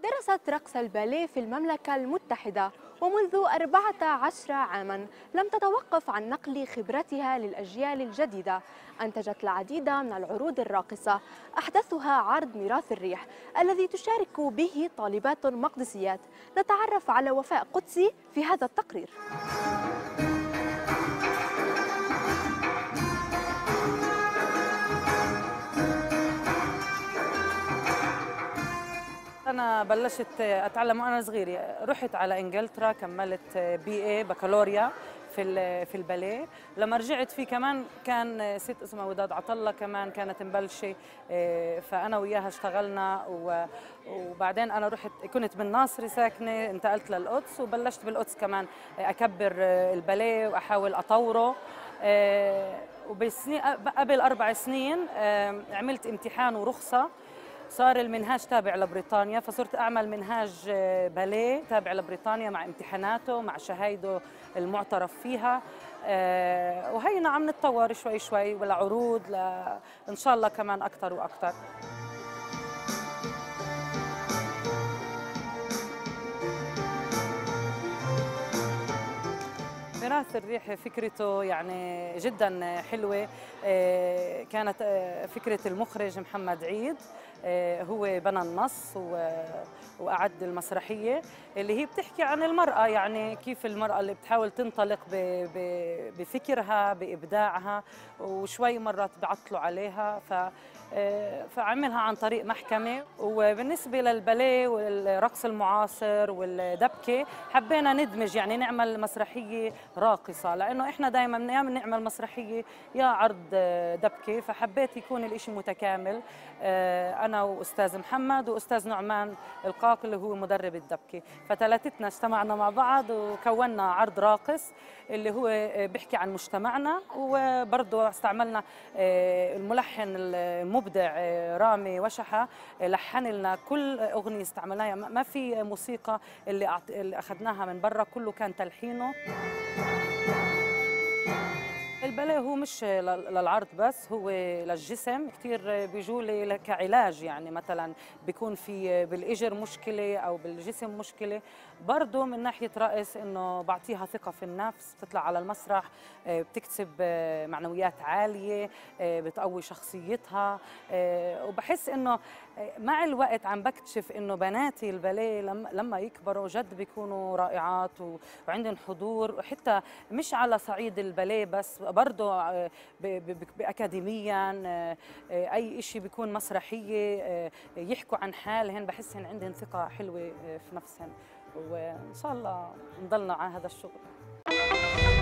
درست رقص الباليه في المملكة المتحدة، ومنذ 14 عاماً لم تتوقف عن نقل خبرتها للأجيال الجديدة. أنتجت العديد من العروض الراقصة، أحدثها عرض ميراث الريح الذي تشارك به طالبات مقدسيات. نتعرف على وفاء قدسي في هذا التقرير. أنا بلشت أتعلم وأنا صغيرة، رحت على إنجلترا كملت بي إي بكالوريا في الباليه. لما رجعت فيه كمان كان ست اسمها وداد عطلة كمان كانت مبلشة، فأنا وياها اشتغلنا وبعدين أنا كنت بالناصري ساكنة، انتقلت للقدس وبلشت بالقدس كمان أكبر الباليه وأحاول أطوره. وبسنين قبل 4 سنين عملت امتحان ورخصة، صار المنهاج تابع لبريطانيا، فصرت أعمل منهاج باليه تابع لبريطانيا مع امتحاناته مع شهايده المعترف فيها. وهينا عم نتطور شوي شوي والعروض إن شاء الله كمان أكثر وأكثر. ميراث الريح فكرته يعني جدا حلوة. كانت فكرة المخرج محمد عيد، هو بنى النص وأعد المسرحية اللي هي بتحكي عن المرأة، يعني كيف المرأة اللي بتحاول تنطلق بفكرها بإبداعها، وشوي مرات بعطلوا عليها فعملها عن طريق محكمة. وبالنسبة للباليه والرقص المعاصر والدبكة حبينا ندمج، يعني نعمل مسرحية راقصة، لأنه إحنا دائما يا بنعمل مسرحية يا عرض دبكة، فحبيت يكون الإشي متكامل. أنا وأستاذ محمد وأستاذ نعمان القاق اللي هو مدرب الدبكة، فتلاتتنا اجتمعنا مع بعض وكونا عرض راقص اللي هو بيحكي عن مجتمعنا. وبرضه استعملنا الملحن المبدع رامي وشحة، لحن لنا كل أغنية استعملناها، ما في موسيقى اللي أخذناها من برا، كله كان تلحينه. الباليه هو مش للعرض بس، هو للجسم. كثير بيجوا لي كعلاج، يعني مثلا بيكون في بالاجر مشكله او بالجسم مشكله، برضه من ناحيه رقص انه بعطيها ثقه في النفس، بتطلع على المسرح بتكسب معنويات عاليه، بتقوي شخصيتها. وبحس انه مع الوقت عم بكتشف انه بناتي الباليه لما يكبروا جد بيكونوا رائعات وعندهم حضور، وحتى مش على صعيد الباليه بس، برضه أكاديميا أي شيء بيكون مسرحية يحكوا عن حالهن، بحسهن عندهن ثقة حلوة في نفسهن، وإن شاء الله نضلنا على هذا الشغل.